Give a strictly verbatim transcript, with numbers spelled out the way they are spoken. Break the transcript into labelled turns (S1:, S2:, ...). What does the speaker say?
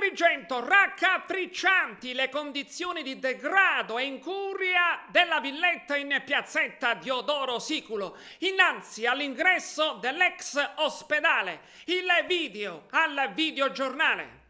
S1: Agrigento, raccapriccianti le condizioni di degrado e incuria della villetta in piazzetta Diodoro Siculo, innanzi all'ingresso dell'ex ospedale. Il video al videogiornale.